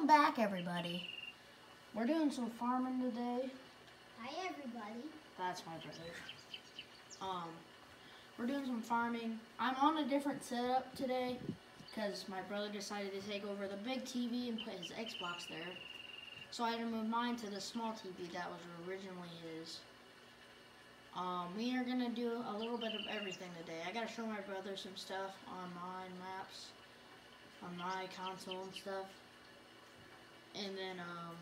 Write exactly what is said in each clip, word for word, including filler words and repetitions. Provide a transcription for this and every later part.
Welcome back, everybody. We're doing some farming today. Hi, everybody. That's my brother. Um, we're doing some farming. I'm on a different setup today because my brother decided to take over the big T V and put his Xbox there. So I had to move mine to the small T V that was originally his. Um, we are gonna do a little bit of everything today. I gotta show my brother some stuff on my maps, on my console and stuff. And then, um,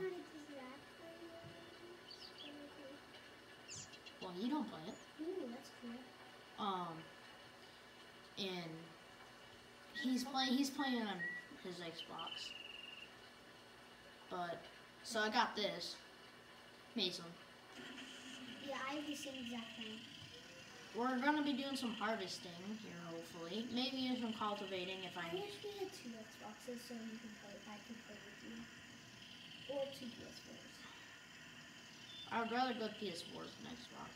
well, you don't play it. Ooh, that's cool. Um, and he's playing. He's playing on his Xbox. But so I got this, Mason. Yeah, I have the same exact thing. We're gonna be doing some harvesting here, hopefully. Maybe some cultivating if I. I wish we had two Xboxes so you can play. I can play with you. Or two P S fours. I would rather go P S fours than Xbox.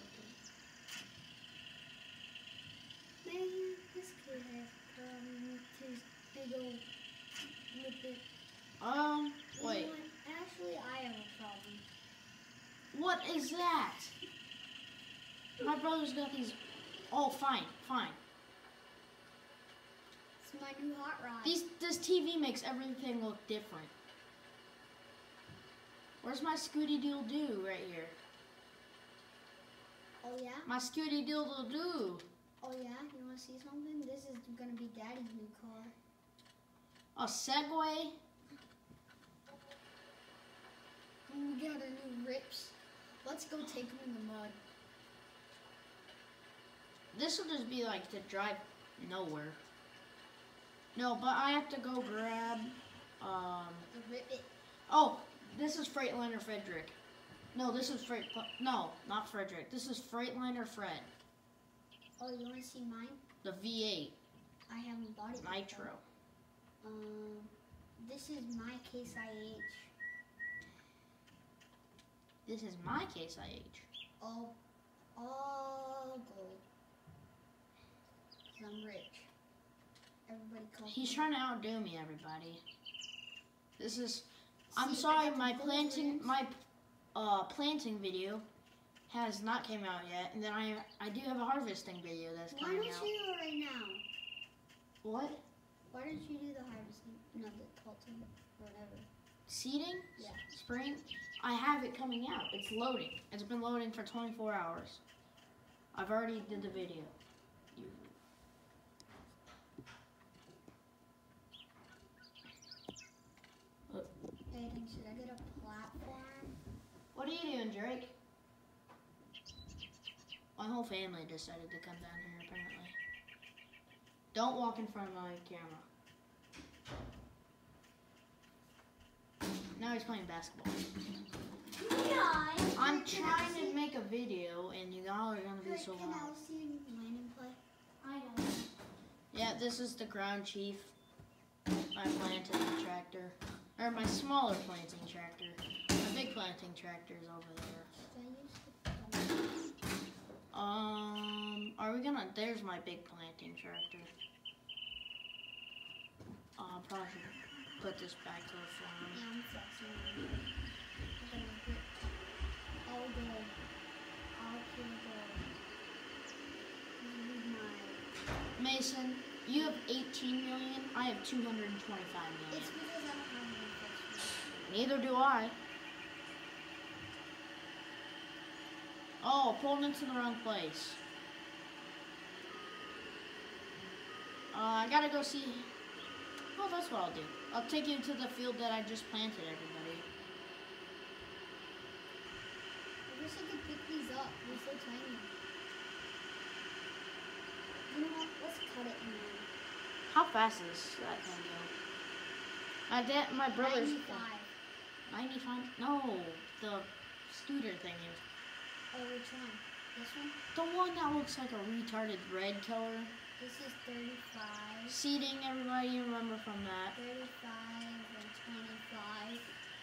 Man, this kid has a problem with his big old with it. Um, You wait. know what? Actually, I have a problem. What is that? My brother's got these. Oh, fine, fine. It's my new hot rod. These this T V makes everything look different. Where's my Scooty Doodle Doo right here? Oh yeah? My Scooty Doodle Doo. Oh yeah? You want to see something? This is gonna be Daddy's new car. A Segway. And we got our new rips. Let's go take them in the mud. This will just be like to drive nowhere. No, but I have to go grab. Um. The rip it. Oh, this is Freightliner Frederick. No, this is Freight. No, not Frederick. This is Freightliner Fred. Oh, you want to see mine? The V eight I haven't bought it yet, Nitro. though. Um, this is my Case I H. This is my Case I H. All, all gold. 'Cause I'm rich. Everybody calls He's me. trying to outdo me, everybody. This is. I'm See, I sorry, got my the gold planting rims. my uh planting video has not came out yet, and then I I do have a harvesting video that's Why coming don't out. you do it right now? What? Why don't you do the harvesting? No, the culting or whatever. Seeding? Yeah. Spring? I have it coming out. It's loading. It's been loading for twenty-four hours. I've already did the video. You. Look. Hey, then should I get a platform? What are you doing, Drake? My whole family decided to come down here, apparently. Don't walk in front of my camera. Now he's playing basketball. Yeah. I'm trying to make a video, and y'all are gonna be so Can loud. I see mine and play? I don't. Yeah, this is the ground chief. My planting tractor. Or my smaller planting tractor. My big planting tractor is over there. Should I use the Um, are we gonna, there's my big planting tractor. Uh, probably should put this back to the farm. Yeah, I'm flexing. I'm gonna put all gold. All pure gold. This is my. Mason, you have eighteen million, I have two hundred twenty-five million. It's because I don't have any flexing. Neither do I. Oh, pulled into the wrong place. Uh, I gotta go see. Oh, that's what I'll do. I'll take you to the field that I just planted, everybody. I wish I could pick these up. They're so tiny. You know what? Let's cut it in there. How fast is that thing go? My dad, my brother's. ninety-five. ninety-five? No, the scooter thing is. Oh, which one? This one? The one that looks like a retarded red color. This is thirty-five. Seating, everybody, you remember from that. thirty-five and twenty-five.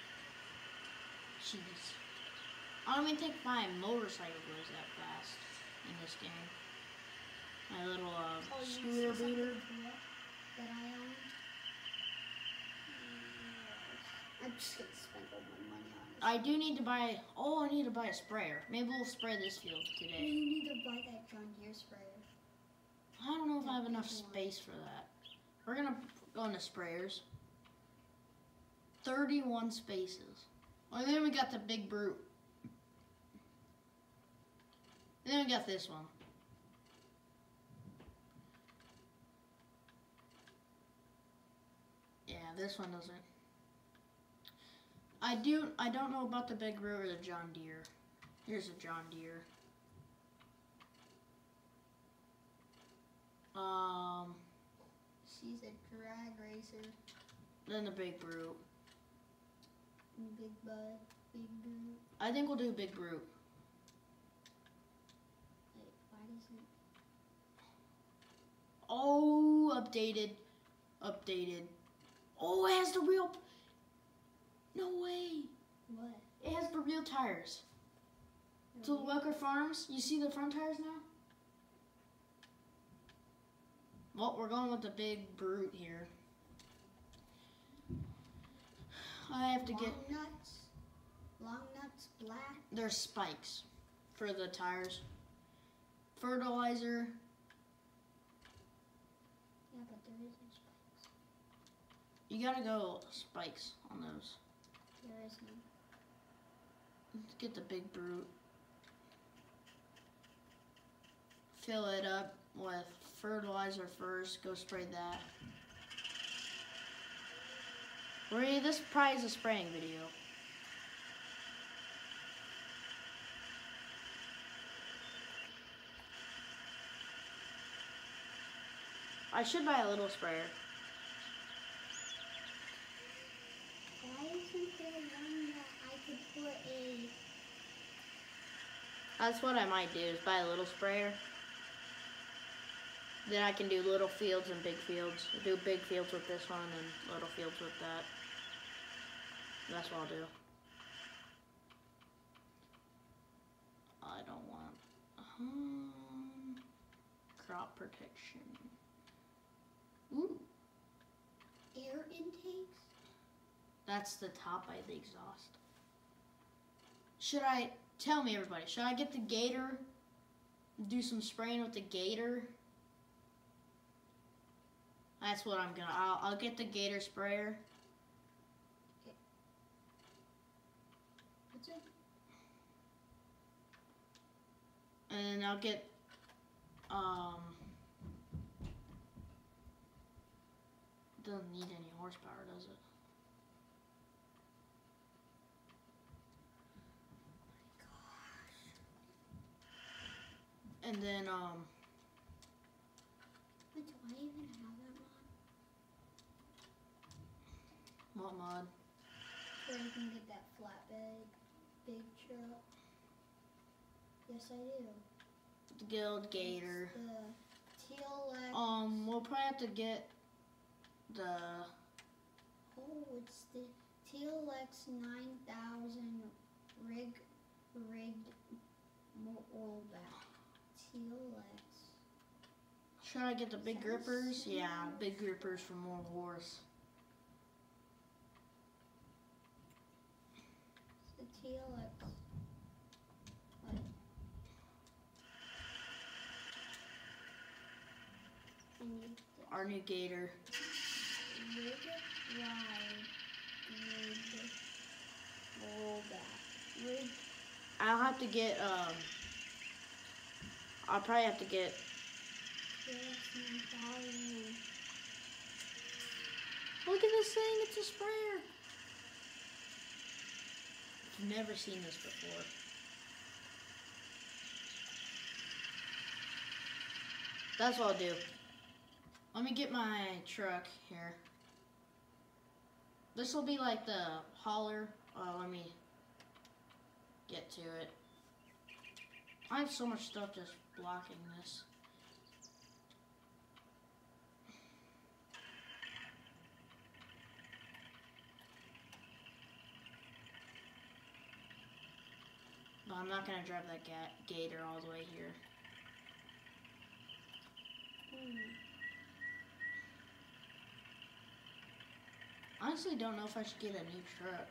Jeez. I don't even think my motorcycle goes that fast in this game. My little uh, Oh, you scooter see something booter. cool that I own? I'm just gonna spend all my money on this. I do need to buy. Oh, I need to buy a sprayer. Maybe we'll spray this field You today. need to buy that John Deere sprayer. I don't know if I have That enough big one. space for that. We're gonna go into sprayers. thirty-one spaces. And then we got the big brute. And then we got this one. Yeah, this one doesn't. I do. I don't know about the big brute or the John Deere. Here's a John Deere. Um. She's a drag racer. Then the big brute. Big bud. Big boot. I think we'll do big brute. Wait, why doesn't... Oh, updated. Updated. Oh, it has the real... No way. What? It has the real tires. So Welker Farms, you see the front tires now? Well, we're going with the big brute here. I have to Long get... nuts. Long nuts black. There's spikes for the tires. Fertilizer. Yeah, but there isn't spikes. You gotta go spikes on those. There is none. Let's get the big brute. Fill it up with fertilizer first. Go spray that. Marie, this probably is a spraying video. I should buy a little sprayer. Why isn't there one that I could put a... That's what I might do, is buy a little sprayer. Then I can do little fields and big fields. Do big fields with this one and little fields with that. That's what I'll do. I don't want um, crop protection. Ooh, air intakes? that's the top by the exhaust. Should I, tell me everybody, should I get the Gator, do some spraying with the Gator? That's what I'm gonna, I'll, I'll get the Gator sprayer. What's it? And I'll get, um, doesn't need any horsepower, does it? And then, um, Wait, do I even have that mod? what mod? Where you can get that flatbed big truck? Yes, I do. The Guild Gator. It's the T L X. Um, we'll probably have to get the, Oh, it's the T L X nine thousand rig rigged mo- rollback. T L X. should I get the big Sounds grippers? Yeah, similar. big grippers for more horse. It's the T L X. What? I need the Our new Gator. rig ride rig rollback. Rig I'll have to get, um, I'll probably have to get, T L X nine thousand. look at this thing, it's a sprayer. I've never seen this before. That's what I'll do. Let me get my truck here. This will be like the hauler. Uh, let me get to it. I have so much stuff just blocking this. But I'm not gonna drive that ga Gator all the way here. Hmm. I honestly don't know if I should get a new truck.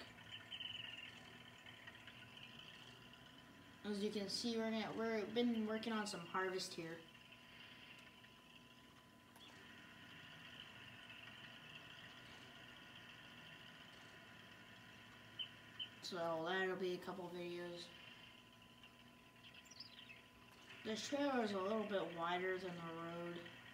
As you can see, we're gonna, we've been working on some harvest here. So that'll be a couple videos. This trailer is a little bit wider than the road.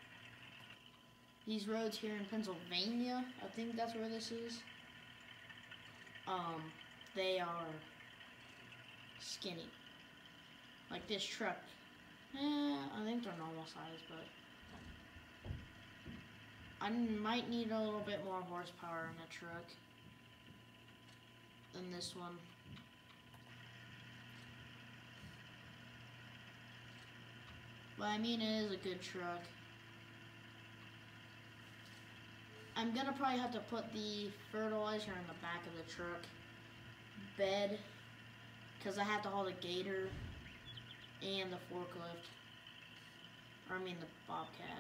These roads here in Pennsylvania, I think that's where this is. Um, they are skinny. Like this truck. Eh, I think they're normal size, but I might need a little bit more horsepower in the truck than this one. But I mean, it is a good truck. I'm gonna probably have to put the fertilizer in the back of the truck bed because I have to haul the gator and the forklift. Or I mean the Bobcat.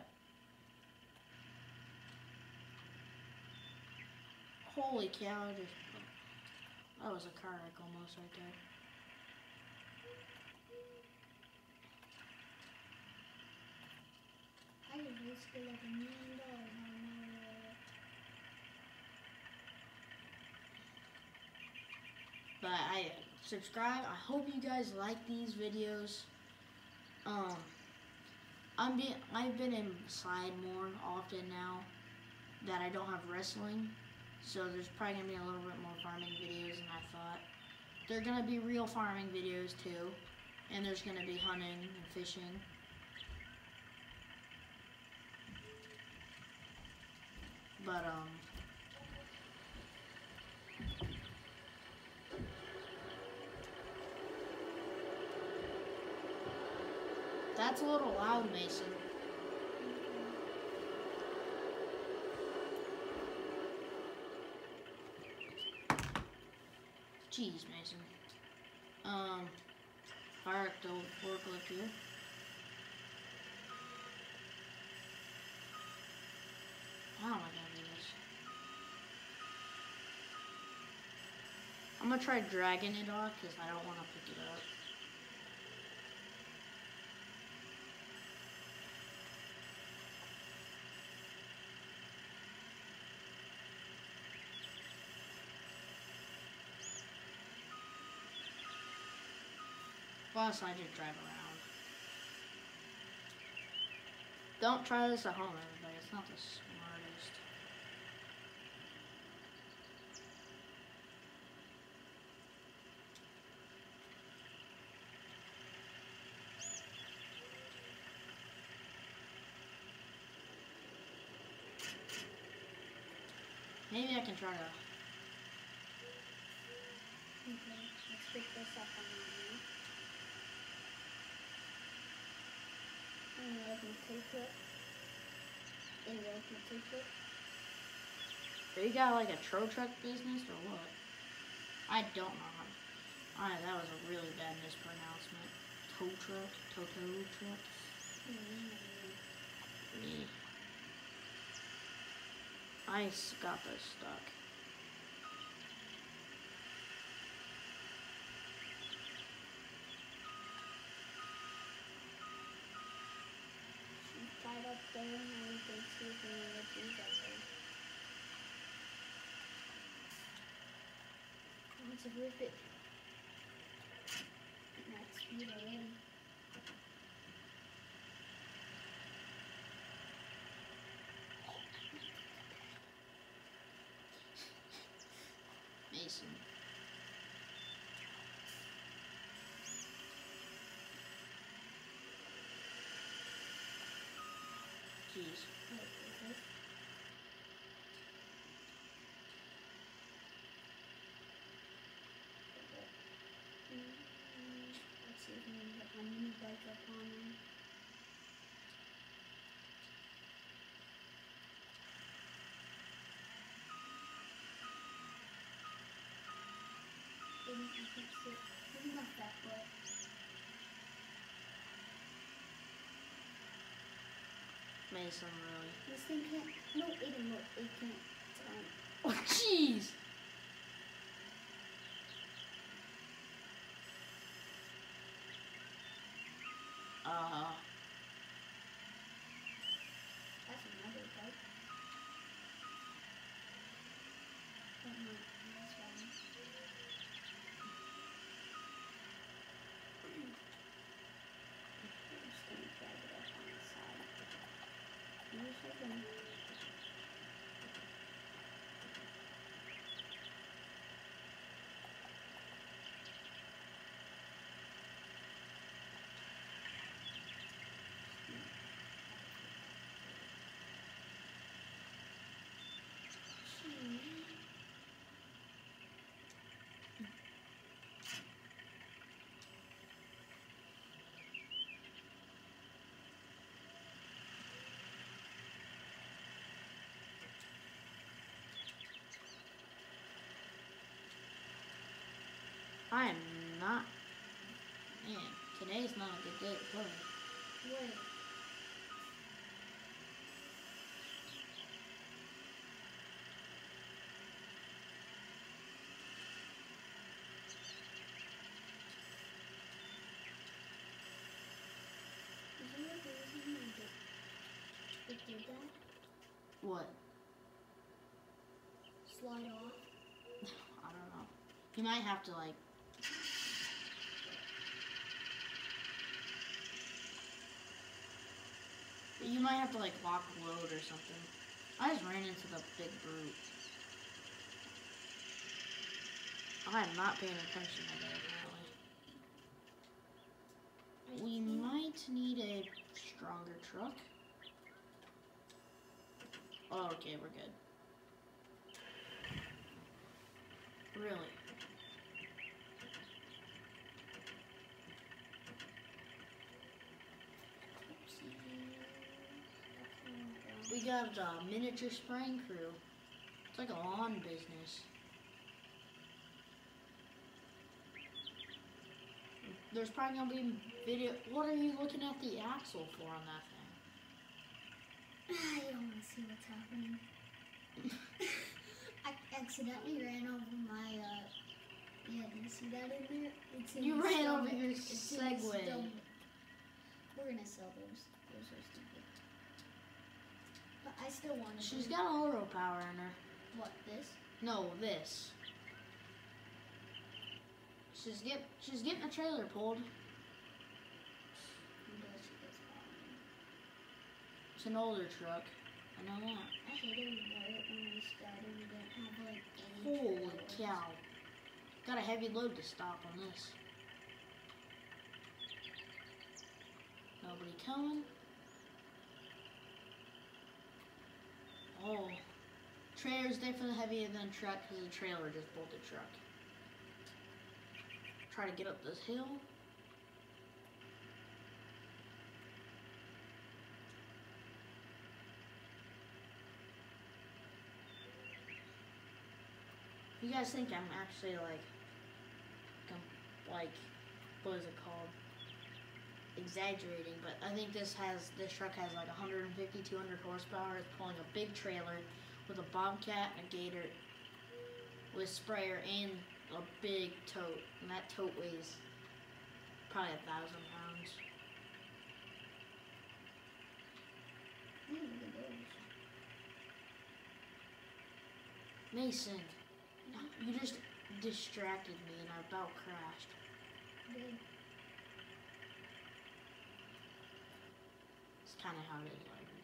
Holy cow, just, that was a car wreck almost right there. I just wasted like a million dollars on my But I subscribe. I hope you guys like these videos. Um, I'm be I've been inside more often now that I don't have wrestling, so there's probably gonna be a little bit more farming videos than I thought. They're gonna be real farming videos too, and there's gonna be hunting and fishing. But um. That's a little loud, Mason. Jeez, Mason. Um, fire up the forklift here. How am I gonna do this? I'm gonna try dragging it off because I don't want to pick it up. Plus, I just drive around. Don't try this at home, everybody. It's not the smartest. Maybe I can try to. Okay, let's pick this up on my knee. And I can take it. And I can take it. You got like a tow truck business or what? I don't know. Alright, that was a really bad mispronouncement. Tow truck? Tow tow truck? Mm-hmm. Me. I s- got this stuck. She's tied up there and we can see if any of these are there. Let's rip it. That's speed already. Mason. Jeez. Let's see if we can get my mini bike up on him. Maybe we can fix it. Maybe not that way. Mason, really. This thing can't. No, it didn't look. It can't turn. Oh, jeez. Uh, That's another bug. Oh, no, this one. I'm just gonna drag it up on the side. Use it again. I am not. Man, today's not a good day to play. Wait. Is there a reason I did, it did that? What? Slide off? I don't know. You might have to like. You might have to like lock load or something. I just ran into the big brute. I am not paying attention today, apparently. We might need a stronger truck. Oh, okay, we're good. Really? We got a miniature spraying crew. It's like a lawn business. There's probably gonna be video. What are you looking at the axle for on that thing? I don't want to see what's happening. I accidentally ran over my, uh, yeah, do you see that in there? It's in You the ran stomach. over your It's in the Segway. stomach. We're gonna sell those. Those are stupid. But I still want to. She's got auto power in her. What, this? No, this. She's get she's getting a trailer pulled. Who does she this one? It's an older truck. I know that. I hated it when we started. We didn't have like any. Holy trailers. cow. Got a heavy load to stop on this. Nobody coming. Oh. Trailer's definitely heavier than truck because the trailer just pulled the truck. Try to get up this hill. You guys think I'm actually like, com- like, what is it called? Exaggerating, but I think this has, this truck has like one fifty, two hundred horsepower. It's pulling a big trailer with a Bobcat and a Gator with sprayer and a big tote, and that tote weighs probably a thousand pounds. Ooh, look at those. Mason, you just distracted me and I about crashed. Good. It's kind of how it is every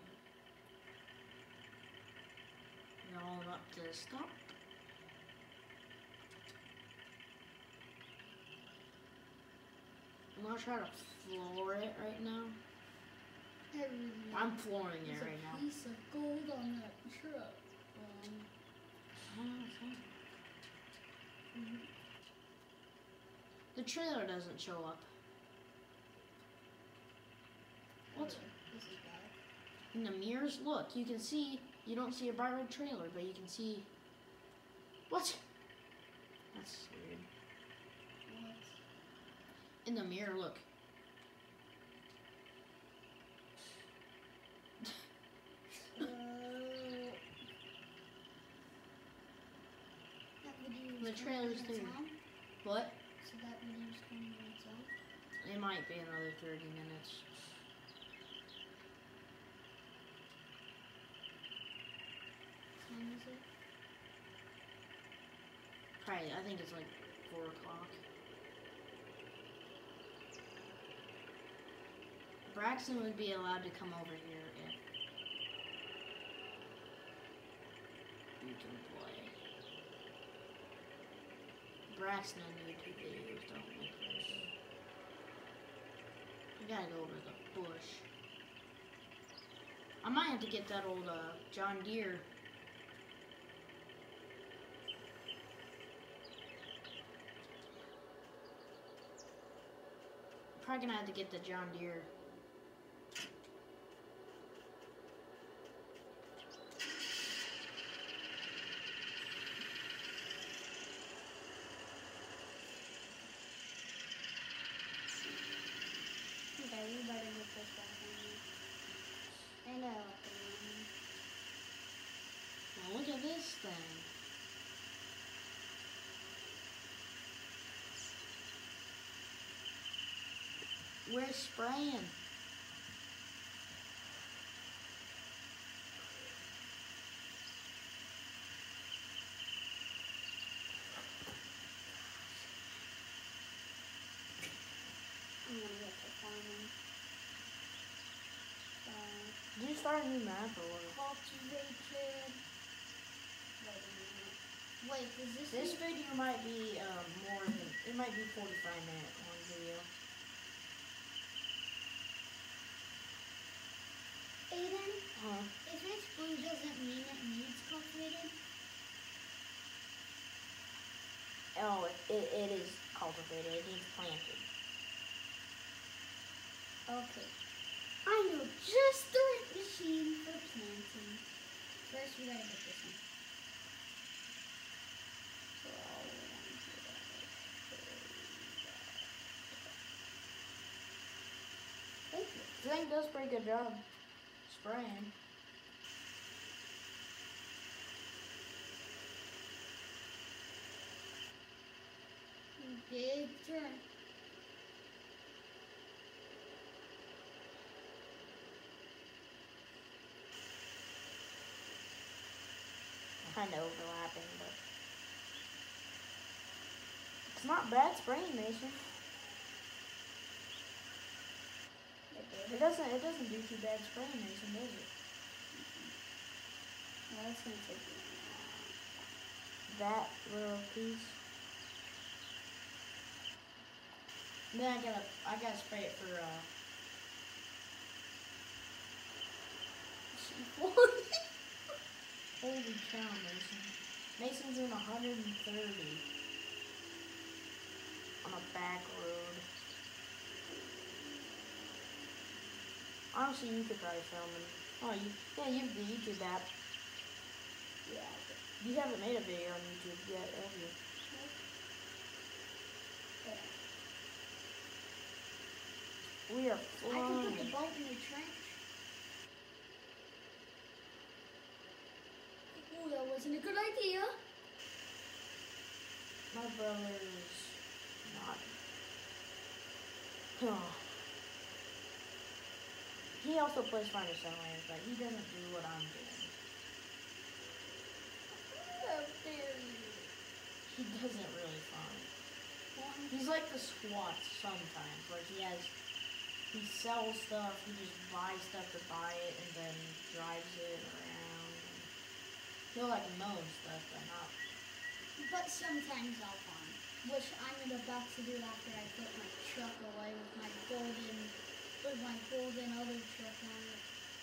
time. Going up to the stop. I'm gonna try to floor it right now. Everything. I'm flooring There's it right a now. piece of gold on that truck. Um, mhm. The trailer doesn't show up. What? This is bad. In the mirrors, look, you can see, you don't see a bright red trailer, but you can see, what? That's weird. What? In the mirror, look. Uh, trailer's its through. own? What? So that video's going on its own? It might be another thirty minutes. What time is it? Probably, I think it's like four o'clock. Braxton would be allowed to come over here if you can play. Braxton on YouTube videos don't make this. We gotta go over the bush. I might have to get that old uh, John Deere. Probably gonna have to get the John Deere. Okay, we better get this back on here. I know what they're doing. Now look at this thing. We're spraying. I'm gonna get to farming. So, Did you start a new map or what? cultivated. Wait a minute. Wait, is this This new? video might be um, more than, it might be forty-five minute long video. Aiden? Huh? If it's blue doesn't mean it needs cultivated. Oh, it, it, it is cultivated. It needs planted. Okay. I know just the right machine for planting. First we gotta get this one. So all the way down to that. Thank you. I think does a pretty good job spraying. Big turn. Kind of overlapping, but it's not bad spraying, Mason. It doesn't. It doesn't do too bad spraying, Mason, does it? Well, that's gonna take me a That little piece. Then I gotta. I gotta spray it for. Uh, while. holy cow, Mason. Mason's in one hundred thirty on a back road. Honestly, you could probably film him. Oh, you, yeah, you have the YouTube app. Yeah. You haven't made a video on YouTube yet, have you? Yeah. We are I can put the flying. boat in the trench. Oh, that wasn't a good idea. My brother's not. Oh. He also plays Finder Sunrise, but he doesn't do what I'm doing. How dare you? He doesn't really farm. One. He's like the squats sometimes. Like he has, he sells stuff. He just buys stuff to buy it and then drives it around. He'll like mow and stuff, but not. But sometimes I'll farm, which I'm about to do after I put my truck away with my golden, with my golden other truck on it.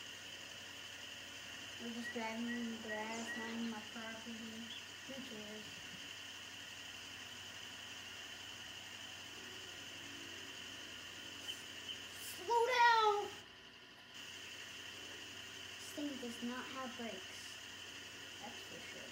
We're just driving in the grass, minding my property. Who cares? Slow down! This thing does not have brakes. That's for sure.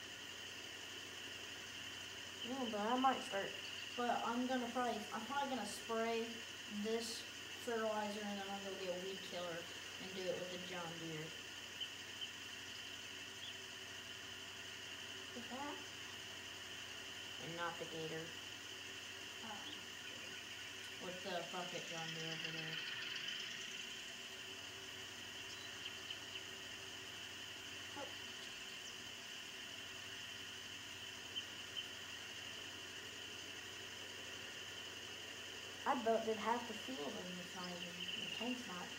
No, but I might start. But I'm gonna probably, I'm probably gonna spray this fertilizer and then I'm gonna get a weed killer and do it with the John Deere. With that, not the Gator. Oh. With the bucket John Deere over there. Oh. I built it half the field and it's not even, the tank's not.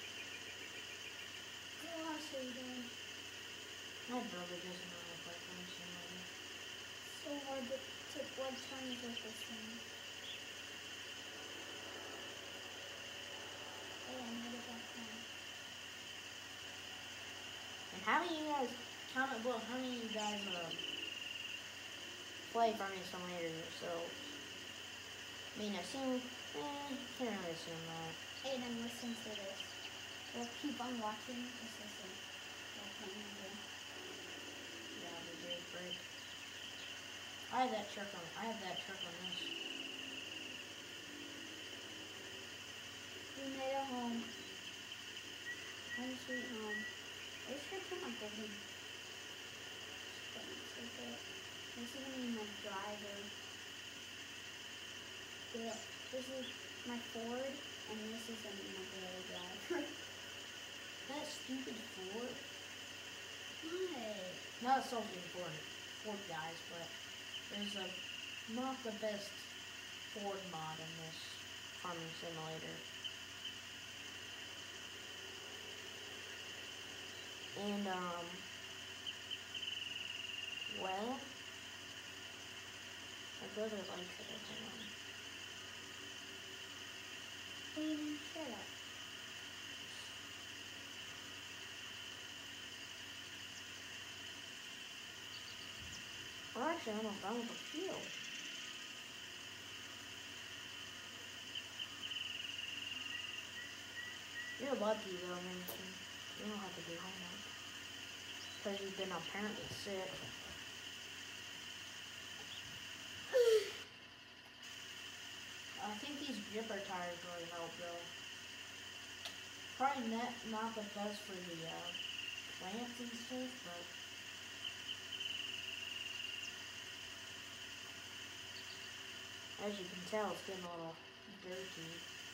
Gosh, Aiden. My brother doesn't know how to play Farming Simulator. So hard to take one turns with this thing. Hey, I made it back home. And how many of you guys, comment below, how many of you guys uh, play Farming Simulator yourselves? I mean, I assume, eh, can't really assume that. Aiden, listen to this. We'll keep on watching. Just listen. We'll play again. Yeah, the big break. I have that truck on, I have that truck on this. We made it home. Home sweet home. This is kind of big. This is gonna be my driver. Yeah, this is my Ford, and this is gonna be my daily driver. That stupid Ford. What? Not something Ford, Ford guys, but there's a not the best Ford mod in this Farming Simulator. And um, well, my brother likes it. Hang on. Aiden, shut up. We're actually almost done with the field. You're lucky though, Mason. You don't have to do homework. Because you've been apparently sick. I think these gripper tires really help though. Probably not, not the best for the uh, plants and stuff, but as you can tell, it's getting a little dirty.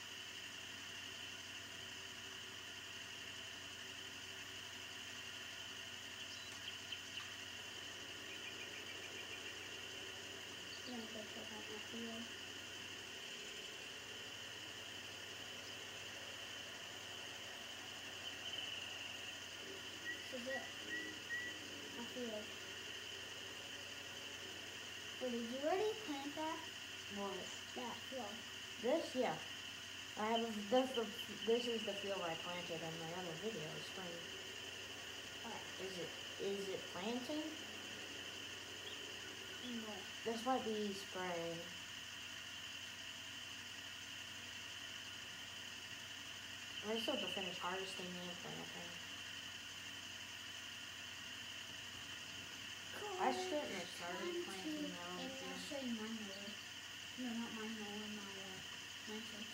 I'm gonna go check out my field. This is it. My field. Wait, did you already plant that? What? That field. This, yeah. I have a, this, the, this is the field I planted in my other video, spring. Alright. Is it, is it planting? No. This might be spraying. I still have to finish harvesting and planting. I shouldn't have started planting now. And I'll show you my mower. No, not my mower, my uh, planter.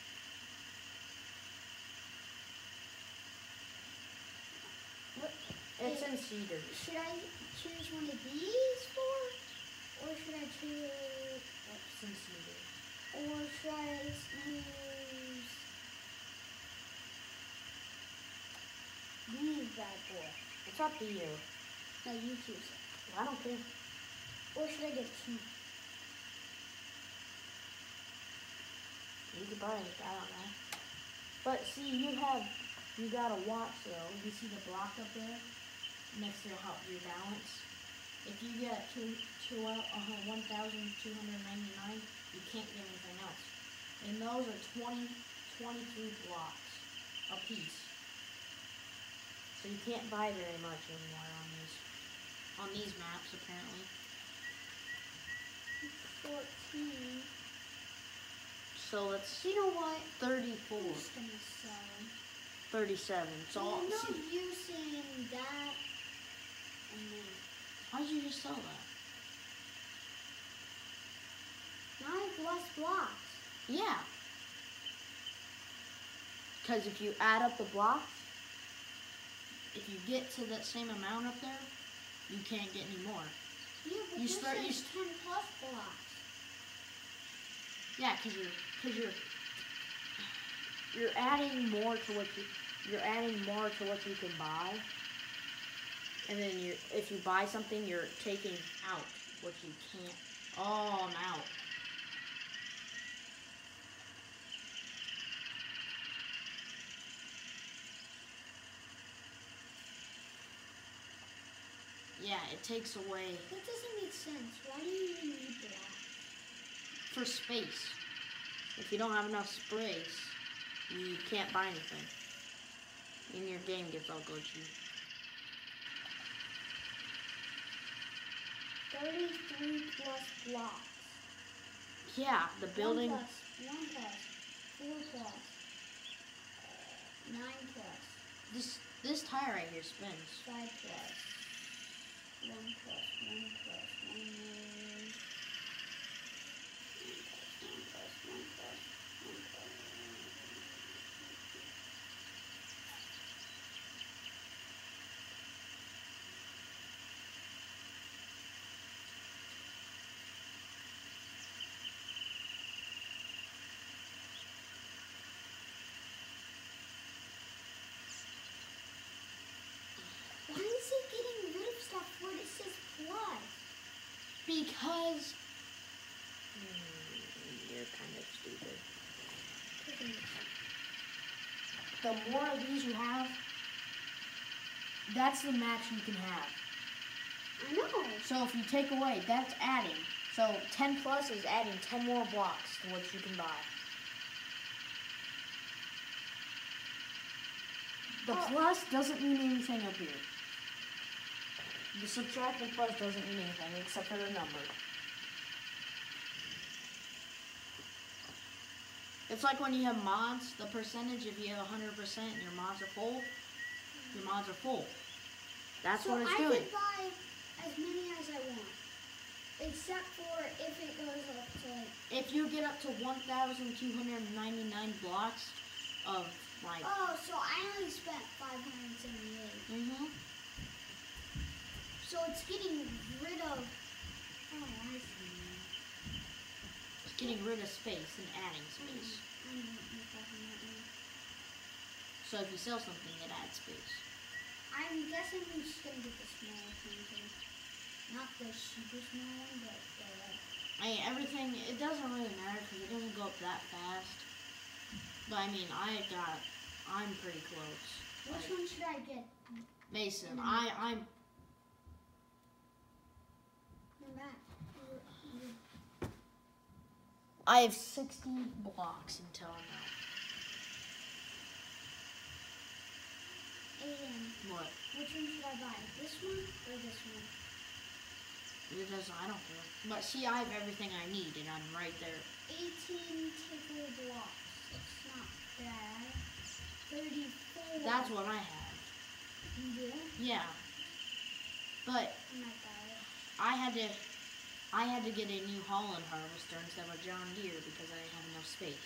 What? It's It- in cedar. Should I choose one of these four? Or should I choose... It's in cedar. Or should I use... these bad boy? It's up to you. No, you choose it. I don't care. Or should I get two? You could buy it, I don't know. But see, you have, you gotta watch though. You see the block up there? Next to help your balance. If you get two, two out, uh, one thousand two hundred ninety-nine, you can't get anything else. And those are twenty, twenty-three blocks a piece. So you can't buy very much anymore on these, on these maps apparently. fourteen. So let's You know what? thirty-four, I'm just gonna sell. thirty-seven. So all, I'm not see, using that and then. how did you just sell that? Now I have less blocks. Yeah. Because if you add up the blocks, if you get to that same amount up there, you can't get any more. Yeah, but You this start- is you ten plus blocks. Yeah, cause you're, cause you're, you're adding more to what you, you're adding more to what you can buy. And then you, if you buy something, you're taking out what you can't. Oh, I'm out. Yeah, it takes away. That doesn't make sense. Why do you even need that? For space. If you don't have enough space, you can't buy anything. And your game gets all glitchy. thirty-three plus blocks. Yeah, the building. One plus, one plus, four plus, nine plus. This this tire right here spins. Five plus, one plus, one plus, one more. One plus, one plus, one plus. Why is it getting rid of stuff where it says plus? Because mm, you're kind of stupid. The more of these you have, that's the max you can have. I know. So if you take away, that's adding. So ten plus is adding ten more blocks to what you can buy. The Oh. plus doesn't mean anything up here. The subtract and plus doesn't mean anything except for the number. It's like when you have mods, the percentage, if you have one hundred percent and your mods are full, your mods are full. That's so what it's I doing. can buy as many as I want, except for if it goes up to like. If you get up to one thousand two hundred ninety-nine blocks of like. Oh, so I only spent five hundred seventy-eight. Mm-hmm. So it's getting rid of. Oh, I see. It's getting rid of space and adding space. I know what you're talking about now. So if you sell something, it adds space. I'm guessing we're just gonna get the smaller thing. Not the super small one, but the. I mean, everything, it doesn't really matter because it doesn't go up that fast. But I mean, I got, I'm pretty close. Which Like, one should I get? Mason, Mhm. I, I'm, I'm back. You're- you're- I have sixty blocks until I'm out. Aiden, What? which one should I buy? This one or this one? It doesn't, I don't care. But see, I have everything I need and I'm right there. eighteen tickle blocks. It's not bad. thirty-four. That's what I have. You do? Yeah. But I might buy it. I had to, I had to get a New Holland harvester instead of a John Deere because I didn't have enough space.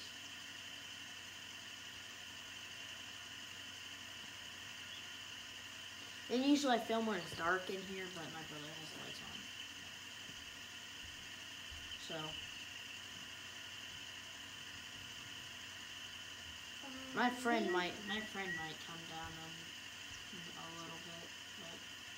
And usually I film when it's dark in here, but my brother has the lights on. So, my friend Um, might, my friend might come down on a little bit, but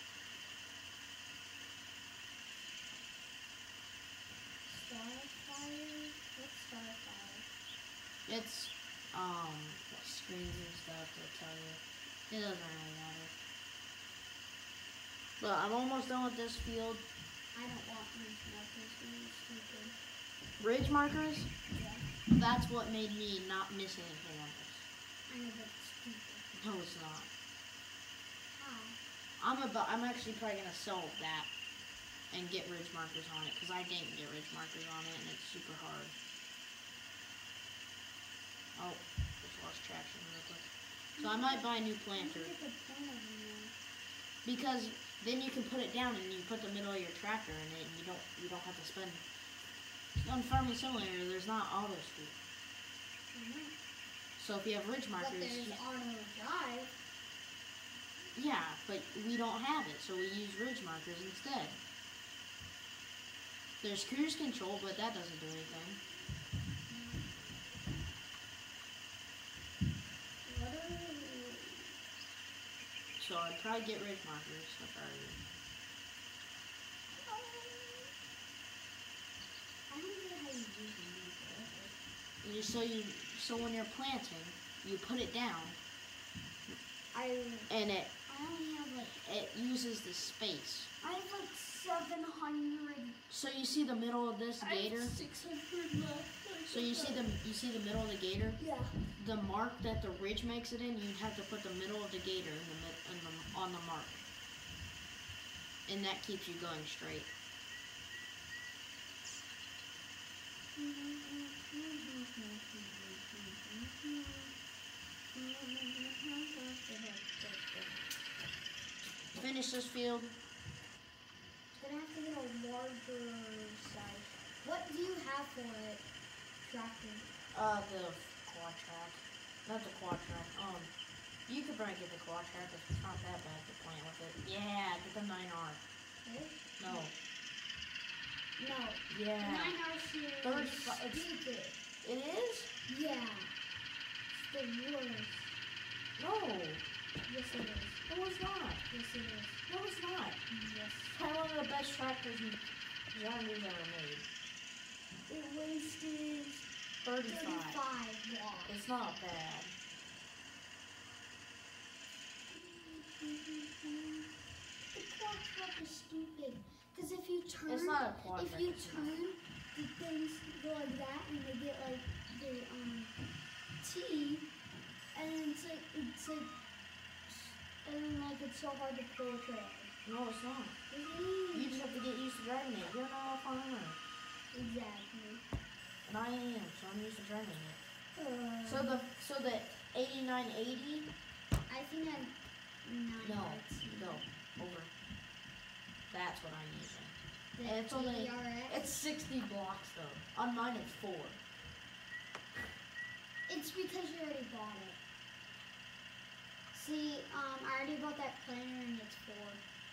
Starfire? What's Starfire? it's, um, screens and stuff that tell you. It doesn't really matter. But I'm almost done with this field. I don't want these markers. They're stupid. Ridge markers, Yeah. that's what made me not miss anything on this. I know, but it's stupid. No, it's not. How? I'm about, I'm actually probably gonna sell that and get ridge markers on it because I didn't get ridge markers on it and it's super hard. Oh, just lost traction real quick. So I might buy a new planter Look at the point of them now. because then you can put it down and you put the middle of your tractor in it and you don't you don't have to spend. On Farming Simulator, there's not auto scoop. I know. So if you have ridge But markers, there's auto drive. yeah, but we don't have it, so we use ridge markers instead. There's cruise control, but that doesn't do anything. so I'd probably get ridge markers. If I were you. I don't know how you use them. You so you so when you're planting, you put it down, I and it I only have like it uses the space. I have like seven hundred. So you see the middle of this gator. Six hundred left. So you see the you see the middle of the gator. Yeah. The mark that the ridge makes it in, you'd have to put the middle of the gator in the mid in the on the mark, and that keeps you going straight. Finish this field. Gonna have to get a larger size. What do you have for it? Tractor. Uh, the quad track, not the quad track. Um, you could probably get the quad track. It's not that bad to plant with it. Yeah, get the nine R. Really? No. No. Yeah. Nine R series. thirty-five. It's, Stupid. it is? Yeah. It's the worst. No. Yes, it is. No, it's not. Yes, it is. No, it's not. Yes. Probably one of the best tractors John Deere's ever made. It wasted thirty-five. thirty-five blocks. It's not bad. The quad track is stupid. Because if you turn, It's not a quad if track. you it's turn, the things go like that, and they get like the um T, and it's like it's like, and then like it's so hard to pull a trailer. not. No, it's not. It You is. just have to get used to driving it. You're not a farmer. Exactly. And I am, so I'm used to driving it. Uh, So the so the eighty-nine eighty. I think I'm nine. No, X. go over. That's what I'm using. The And it's only A R X. it's sixty blocks though. On mine it's four. It's because you already bought it. See, um, I already bought that planner and it's four.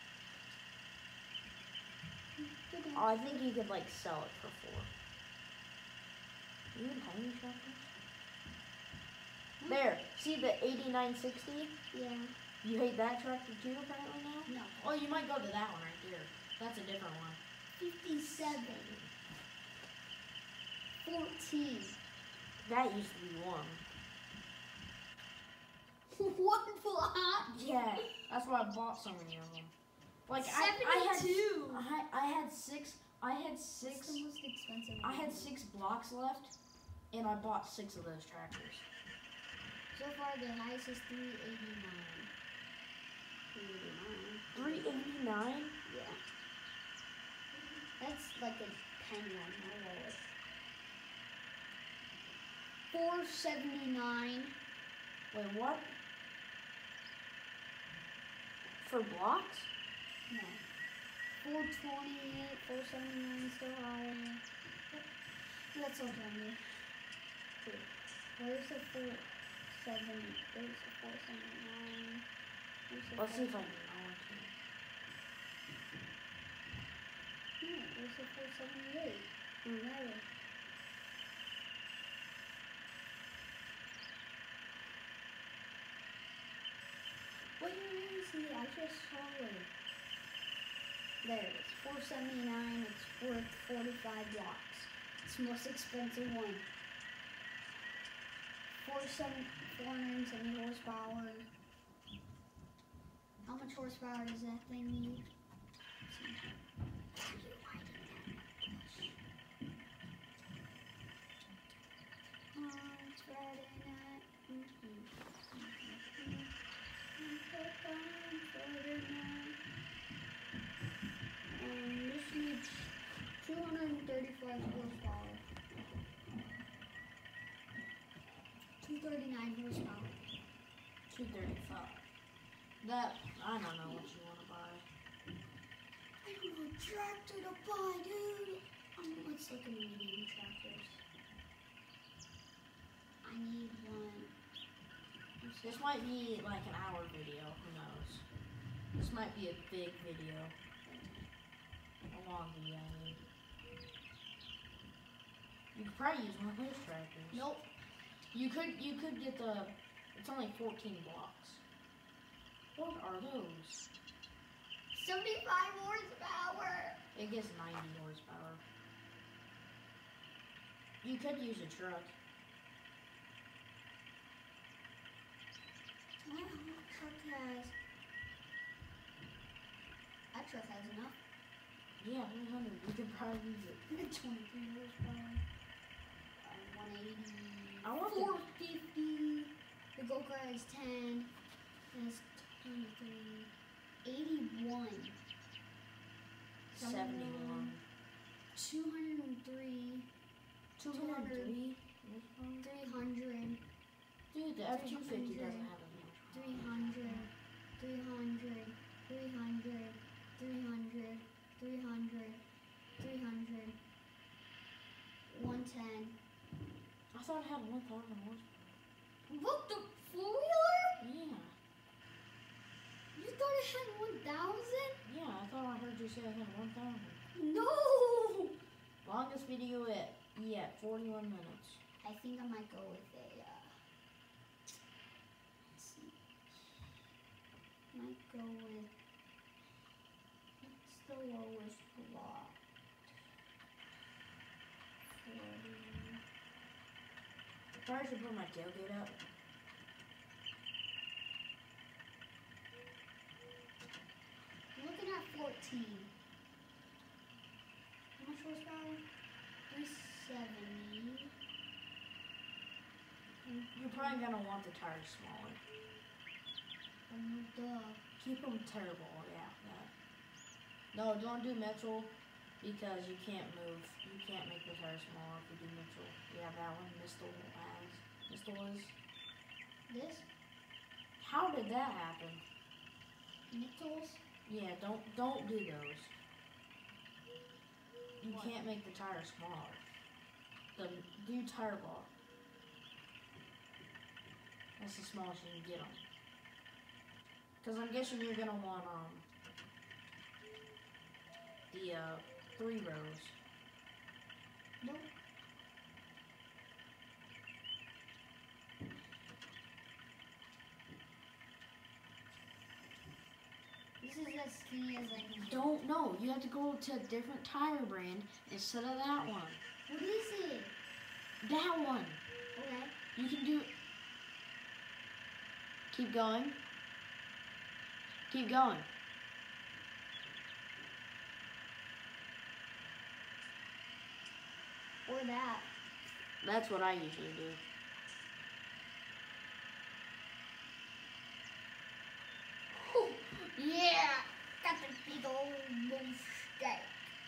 Oh, I think you could like sell it for four. You even have any tractors? There. See the eighty-nine sixty? Yeah. You hate that tractor too apparently now? No. Oh, you might go to that one right there. That's a different one. fifty-seven. fourteen. That used to be warm. One block. Yeah, that's why I bought so many of them. Like I, I had, seventy-two. I, I had six, I had It's six, the most expensive I one. had six blocks left, and I bought six of those tractors. So far, the highest is three eighty-nine. three eighty-nine. Three eighty-nine. Yeah. That's like a pen one. My lord. four seventy-nine. Wait, what? For blocks? No. four twenty-eight, four seventy-nine, still higher. That's okay. Where's the four seventy? There's the four seventy-nine. Where's the Let's see if I four- can. I want to. No, where's the four seventy-eight? Oh, there. What year is it? I just saw it. There it is. four seventy-nine. It's worth forty-five blocks. It's the most expensive one. Four seven four hundred seventy horsepower. How much horsepower does that thing need? Oh, it's Friday night. Mm-hmm. Friday night. Um, this needs two hundred thirty-five horsepower. two thirty-nine horsepower. two thirty-five. That, I don't know what you want to buy. I don't know what tractor to buy, dude. Um, let's look at medium tractors. I need one. This might be like an hour video, who knows. This might be a big video. A long video, I mean. You could probably use one of those tractors. Nope. You could, you could get the, it's only fourteen blocks. What are those? seventy-five horsepower. It gets ninety horsepower. You could use a truck. My truck has. That truck has enough. Yeah, one hundred. You could probably use it. twenty-three horsepower. Uh, one eighty. I want four fifty. The go-kart has ten. And it's twenty-three. eighty-one. seventy-one. two hundred three. two hundred three. three hundred. Dude, the F two fifty doesn't have as much. three hundred. three hundred. three hundred. three hundred. three hundred. three hundred. one ten. I thought it had one thousand horsepower. What, the four-wheeler? Yeah. You thought it had one thousand? Yeah, I thought I heard you say it had one thousand. No! Longest video yet. Yeah, forty-one minutes. I think I might go with a, uh, let's see. Might go with, what's the lowest block? forty. I probably should put my tailgate up. Looking at fourteen. How much horsepower? three seventy. You're probably gonna want the tires smaller. Um, duh. Keep them terrible, yeah. That. No, don't do Mitchell because you can't move. You can't make the tires smaller if you do Mitchell. Yeah, that one. Mistel has. Mistel is. This? How did that happen? Nichols? Yeah, don't don't do those. You What? can't make the tires smaller. The do tire block. That's the smallest you can get them. Because I'm guessing you're gonna want um the uh, three rows. Nope. This is as skinny as I can. Don't know. You have to go to a different tire brand instead of that one. What is it? That one. Okay. You can do. Keep going. Keep going. Or that. That's what I usually do. Yeah! Got the big old mistake.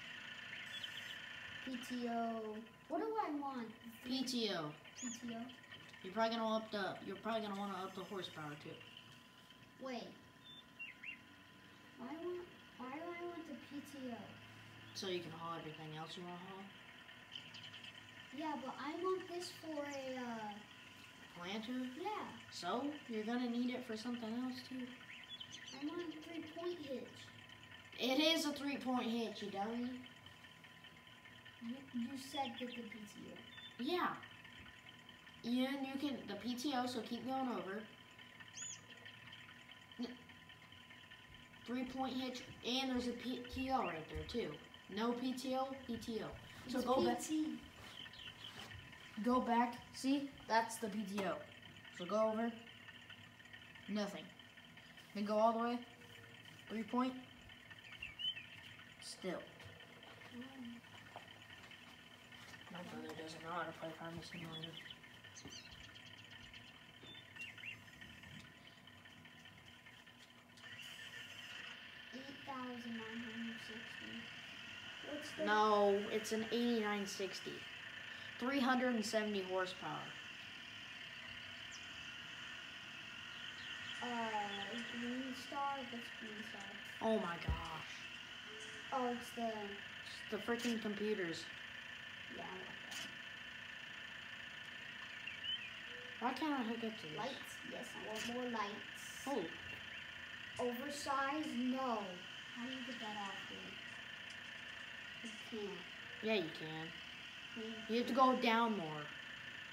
P T O. What do I want? P T O. P T O? You're probably gonna up the. You're probably gonna want to up the horsepower too. Wait. Why want? Why do I want the P T O? So you can haul everything else you want to haul. Yeah, but I want this for a. Uh, Planter. yeah. So you're gonna need it for something else too. I want a three-point hitch. It is a three-point hitch, you dummy. You, you said get the P T O. Yeah. And you can the P T O. So keep going over. Three-point hitch, and there's a P T O right there too. No P T O, P T O. So It's go back. P T. Go back. See, that's the P T O. So go over. Nothing. Then go all the way. Three point. Still. My brother doesn't know how to play Farming Simulator. eight thousand nine hundred sixty. What's the... No, it's an eighty-nine sixty. three hundred seventy horsepower. Uh, Green Star? What's Green Star? Oh my gosh. Oh, it's the... It's the freaking computers. Yeah, I want that. Why can't I hook up to this? Lights? Yes, I want more lights. Oh, Oversized? No. How do you get that off here? You can't. yeah, you can. Maybe. You have to go down more.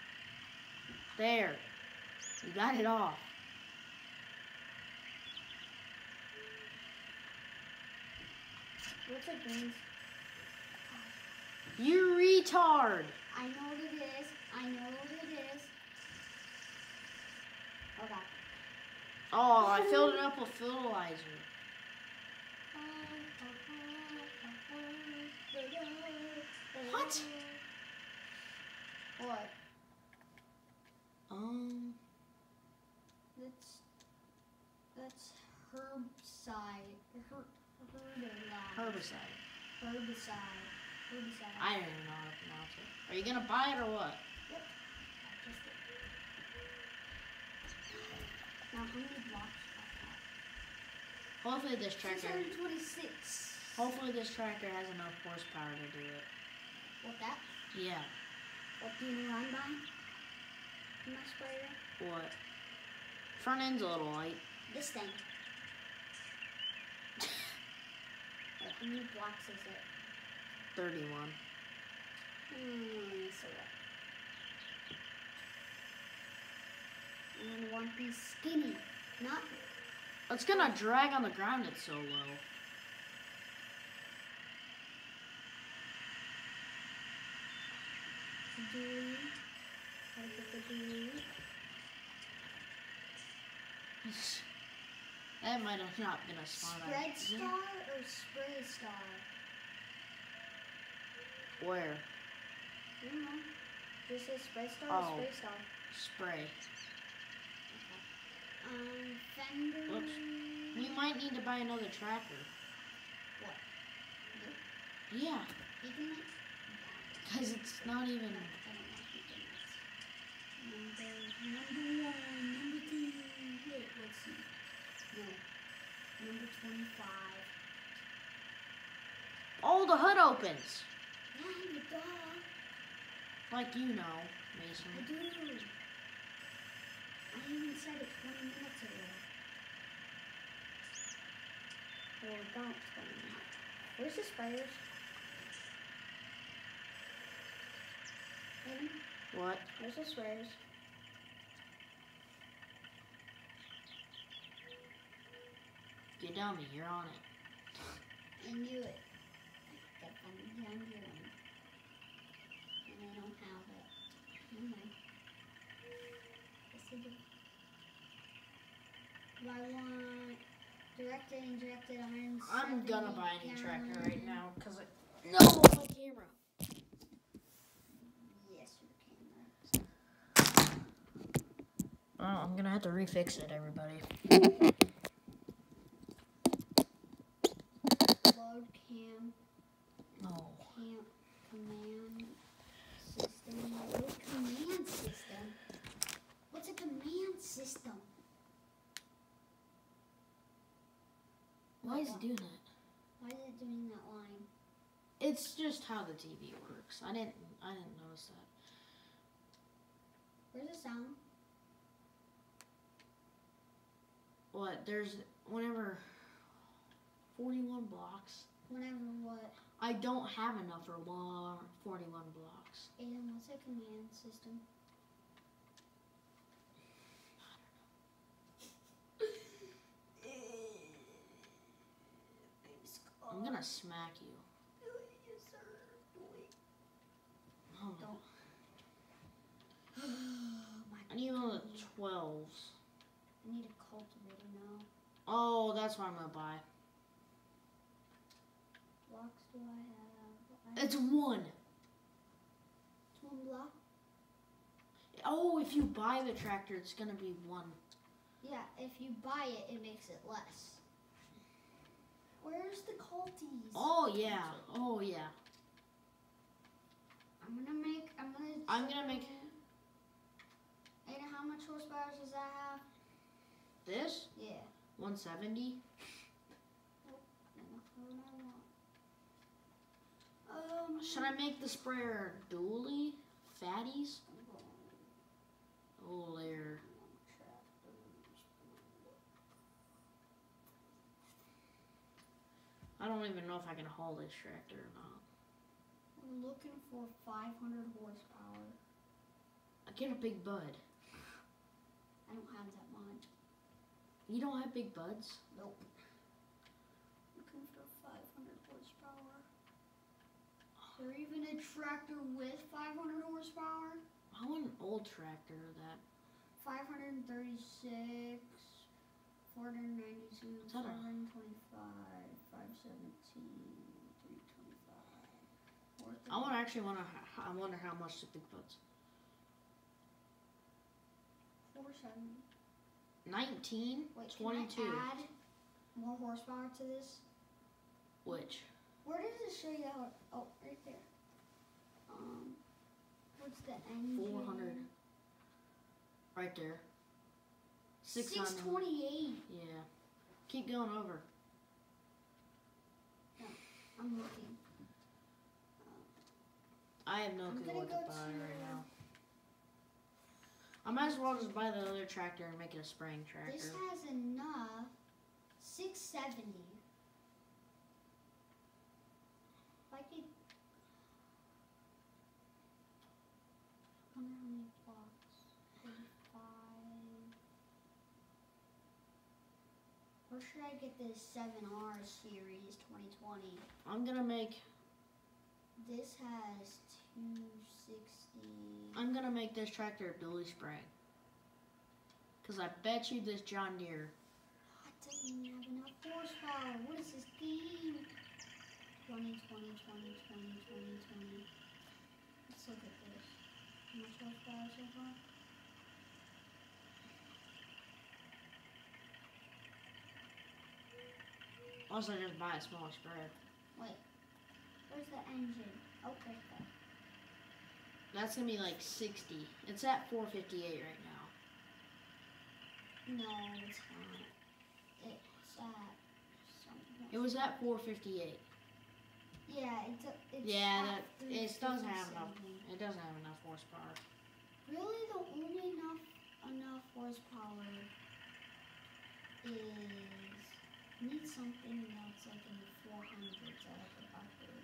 There. You got it off. What's it mean? You retard. I know what it is. I know what it is. Okay. Oh, I filled it up with fertilizer. What? What? Um. That's that's herbicide. Her, herbicide. Herbicide. Herbicide. Herbicide. I don't even know how to pronounce it. Are you gonna buy it or what? Yep. Now, how many blocks do I have? Hopefully this tractor. six hundred twenty-six. Hopefully this tractor has enough horsepower to do it. What that? Yeah. What do you run by? In my sprayer? What? Front end's a little light. This thing. Like, how many blocks is it? Thirty-one. Hmm, so what? And then one piece skinny. Not. It's gonna drag on the ground. It's so low. Dooley. Gotta get the dooley. That might have not been a smart Spread idea. star or spray star? Where? I don't know. This is spray star Oh. or spray star? Spray. Um, Fender. Whoops. We might need to buy another tractor. What? Yeah, Beacon lights? because it's not even. I don't like beacon lights. Number, number one, number two. Wait, let's see. No. Number twenty-five. Oh, the hood opens. Yeah, you duh. Like you know, Mason. I do. I even said it twenty minutes ago. Well, about twenty minutes. Where's the sprayers? Aiden, What? where's the sprayers? Get down me. You're on it. I knew it. Got fun young one. And I don't have it. Never mind. Yes, I do. Do I want directed, injected iron? I'm gonna buy a new seventy tractor gallon? right now because I. No, my camera. Yes, you can. Oh, I'm gonna have to refix it, everybody. Load cam, Oh. cam, command system. Load command system. What's a command system? Why is it doing that? Why is it doing that line? It's just how the T V works. I didn't. I didn't notice that. Where's the sound? What? There's whenever forty-one blocks. Whenever what? I don't have enough for one forty-one blocks. Aiden, what's a command system? I'm gonna smack you. Yes, sir. Do it. Oh, Don't. My I need one of the goodness. twelves. I need a cultivator now. Oh, that's what I'm gonna buy. Blocks do I have? I It's have one. one block. Oh, if you buy the tractor, it's gonna be one. Yeah, if you buy it, it makes it less. Where's the culties? Oh yeah. Oh yeah. I'm gonna make. I'm gonna. I'm gonna make- Aiden, how much horsepower does that have? This Yeah. one seventy. Enough for what I want. Um. Should I make the sprayer dually? Fatties? Oh, there. I don't even know if I can haul this tractor or not. I'm looking for five hundred horsepower. I get a big bud. I don't have that much. You don't have big buds? Nope. Looking for five hundred horsepower. Or even a tractor with five hundred horsepower. I want an old tractor that. five hundred thirty-six, four hundred ninety-two, Is that a- four hundred twenty-five, five seventeen, three twenty-five. I want to actually want to. I wonder how much the big puts. four seventy. nineteen, Wait, can twenty-two. I add more horsepower to this? Which? Where does it show you how? Oh, right there. Um, what's the engine? four hundred. Right there. six hundred. six twenty-eight. Yeah. Keep going over. I'm looking. I have no I'm clue gonna what to go buy to- right now. I might as well just buy the other tractor and make it a spraying tractor. This has enough. six seventy. If I could. I wonder how many blocks. thirty-five. Where should I get this seven R series twenty twenty? I'm gonna make. This has two sixty. I'm gonna make this tractor a dually spraying. Cause I bet you this John Deere. I don't have enough horsepower. What is this game? twenty, twenty, twenty, twenty, twenty, twenty. Let's look at this. How much horsepower so far? Also, just buy a smaller sprayer. Wait. Where's the engine? Oh, right there. That's gonna be like sixty. It's at four fifty-eight right now. No, it's not. It's at something. It was at four fifty-eight. Yeah, it's, a, it's Yeah, at that it doesn't have three enough. fifty something. It doesn't have enough horsepower. Really, the only enough enough horsepower is need something that's like in the four hundreds that I could upgrade.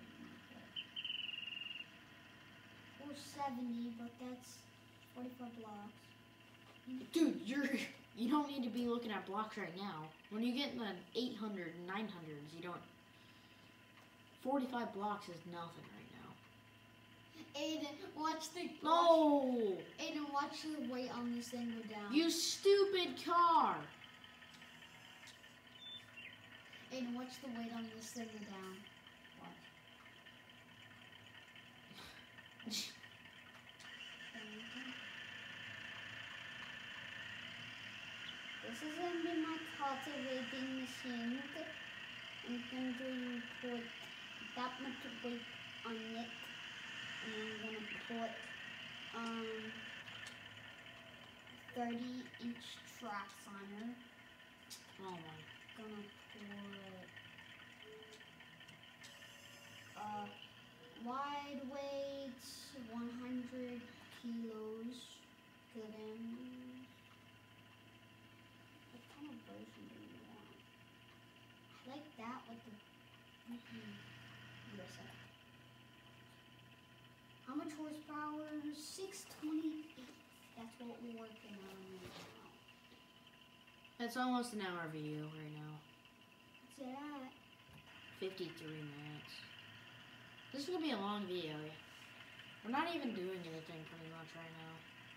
Or seventy, but that's forty-four blocks. Dude, you're you don't need to be looking at blocks right now. When you get in the eight hundred and nine hundreds, you don't. forty-five blocks is nothing right now. Aiden, watch the watch, No! Aiden, watch the weight on this thing go down. You stupid car! Aiden, watch the weight on this thing go down. Watch. This is going to be my cultivating machine. I'm going to put that much weight on it. And I'm going to put um, thirty inch tracks on her. Oh my. Gonna put uh, wide weights, one hundred kilos. Good in. What kind of version do you want? I like that with the mm-hmm. U S A. How much horsepower? six twenty-eight. That's what we're working on right now. It's almost an hour video right now. What's it at? fifty-three minutes. This is gonna be a long video. We're not even doing anything pretty much right now.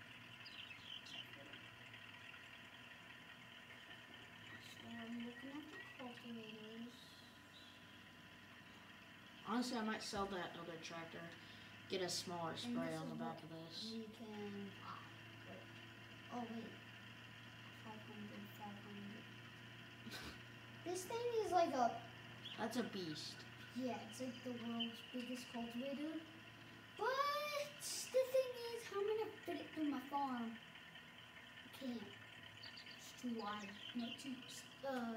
So I'm looking at the cultivators. Honestly, I might sell that other tractor. Get a smaller spray this on is the back what of this. We can. Ah, wait. Oh wait. five hundred, five hundred. This thing is like a. That's a beast. Yeah, it's like the world's biggest cultivator. But the thing is, how am I gonna fit it through my farm? I can't. It's too wide. No, too. Uh.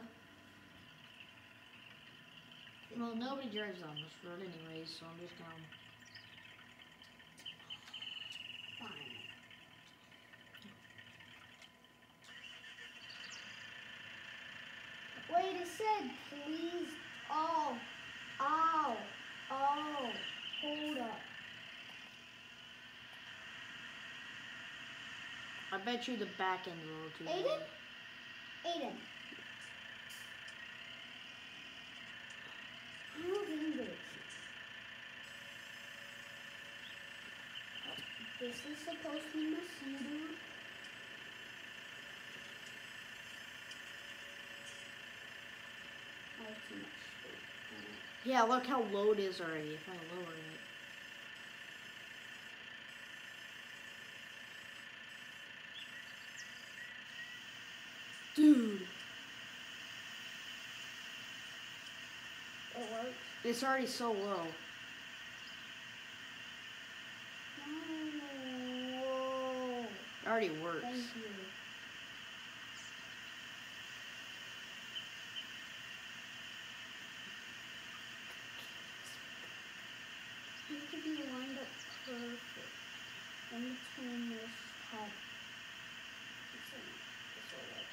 Well, nobody drives on this road anyways, so I'm just gonna. Fine. Wait, it said please. Oh, ow, oh, hold up. I bet you the back end's a little too Aiden? big. Aiden. How do this? This is supposed to be my cedar. I have too much space. Yeah, look how low it is already if I lower it. Dude. It works. It's already so low. No. It already works. Thank you. It needs to be lined up perfect. In between this top. This one. This will work.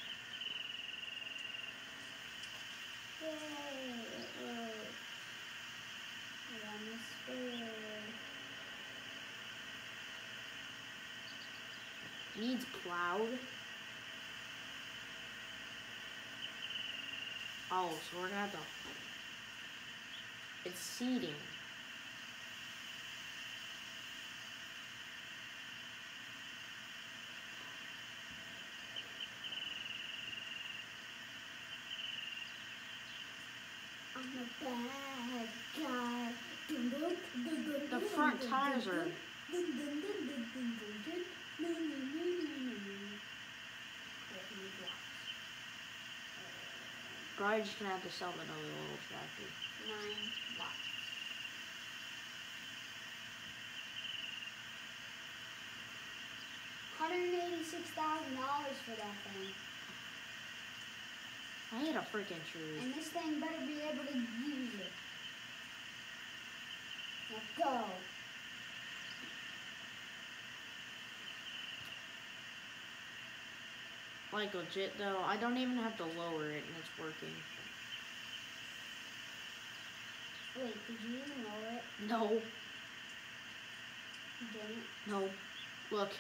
Yay! It worked. Around this square. Needs cloud. Oh, so we're gonna have to. It's seeding. I'm a bad guy. Dun, dun, dun, dun, dun, The dun, front dun, tires dun, are. dun, dun, dun, dun, dun, dun, dun, dun. No, no, no, no, no. Let me blocks. Probably just gonna have to sell another little tractor. Nine blocks. one hundred eighty-six thousand dollars for that thing. I hit a freaking tree. And this thing better be able to use it. Now go. Like legit though, I don't even have to lower it and it's working. Wait, did you even lower it? No, You didn't? no. Look,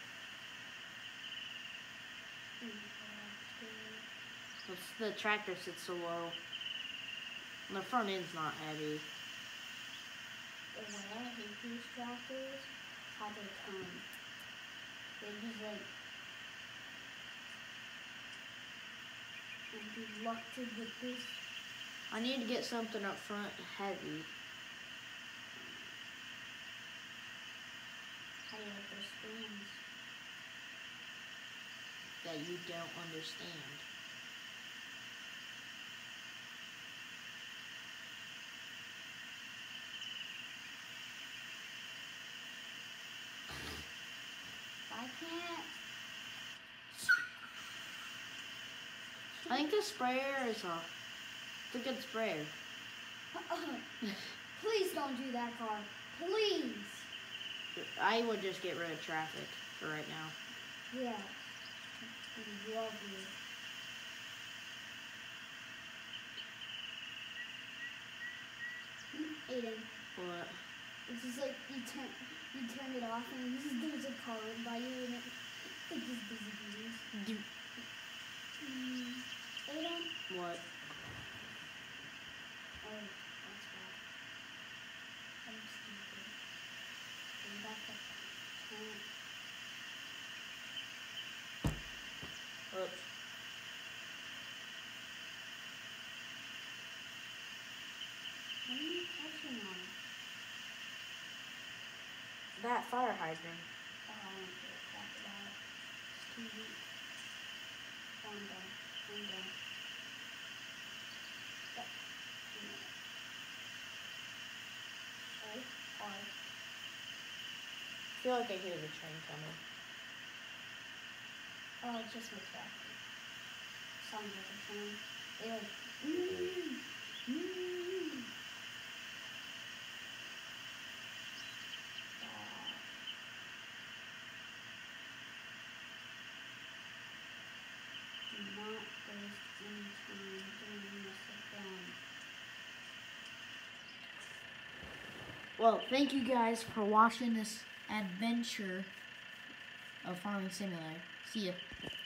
it's, the tractor sits so low. And the front end's not heavy. The way I hate these tractors, how they come. They just like and be reluctant with this. I need to get something up front heavy. How do you like those springs? That you don't understand. I can't. I think the sprayer is a, it's a good sprayer. Please don't do that, car. Please. I would just get rid of traffic for right now. Yeah. I love you. Aiden, But it's just like you turn you turn it off and just, there's a car right by you and it, it just disappears. do Mm. Aiden? what? Oh, that's bad. I'm stupid. Bring back the turn. Oops. What are you touching on? That fire hydrant. Oh, I don't give a crap about it. It's too weak. Calm down. Calm down. Yep. So hard. I feel like I hear the train coming. Oh, it's just my tractor. Sounds like a train. They like, mm, mm. Uh, do not waste any time doing this again. Well, thank you guys for watching this adventure of Farming Simulator. See ya.